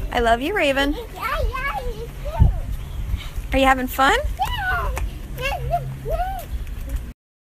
I love you, Raven. Yeah, you too. Are you having fun?